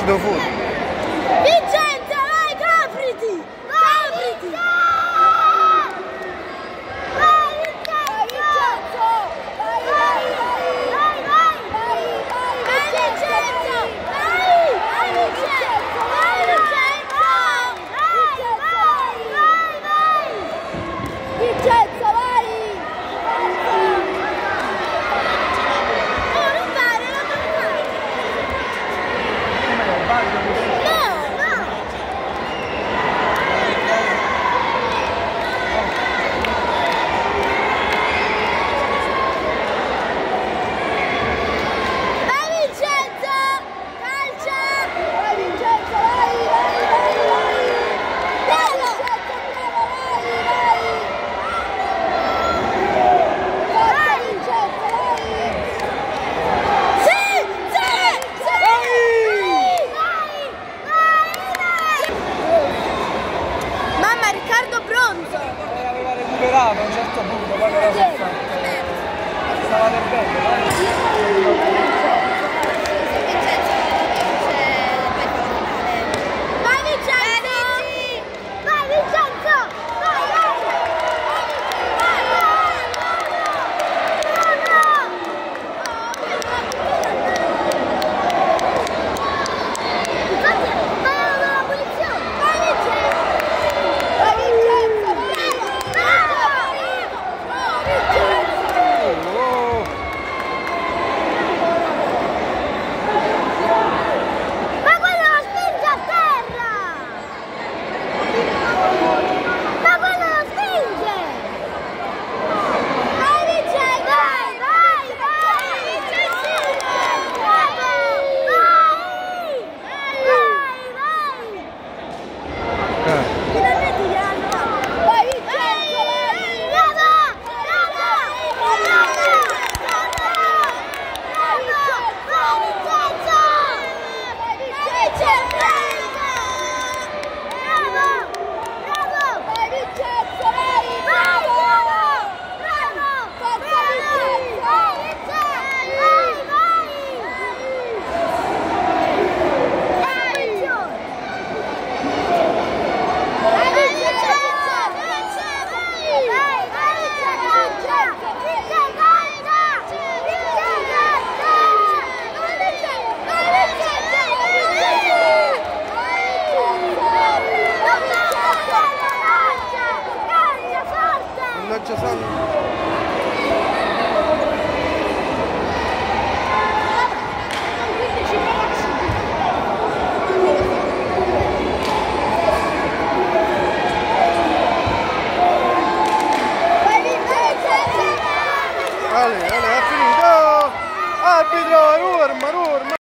Do fuori. Vincenzo, vai, copriti! Copriti! Vai, Vincenzo! Vai, vai, vai, vai! Vai, Vincenzo! Vai! Vai, Vincenzo! Vai, Vincenzo! Vai, vai, vai, vai! Vincenzo, vai! No, non fare, non fare! No, no! Vai Vincenzo! Calcia! Vai Vincenzo, vai, vai, vai, vai! Bravo! Vincenzo, bravo, vai, vai! Vai Vincenzo, vai! Sì! Sì! Sì! Vai! Vai! Vai! Mamma, Riccardo Bronzo! Aveva recuperato a un certo punto, poi non l'ha fatto. Stava nel bello, dai. Vai Vincenzo! Vai Vincenzo! Vai, vai! Vai, vai! Infatti, vai alla punizione! Vai Vincenzo! Vai Vincenzo! Bravo! Bravo! Vincenzo! Oh. Ma quello lo spinge a terra! Ma quello lo spinge! Vai Vincenzo! Vai, vai, vai! Vincenzo! Bravo! Vai! Vai, vai! Finalmente gli hanno dato! Vai Vincenzo! Bravo! Bravo! Bravo! Bravo! Vai Vincenzo! Vai Vincenzo! Bravo! Bravo! Vai Vincenzo! Vai! Vai! Bravo! Bravo! Forza Vincenzo! Vai Vincenzo! Vai! Vai! Vai! Mannaggia Sandro. Ale, ha finito! Arbitro, Ruerman!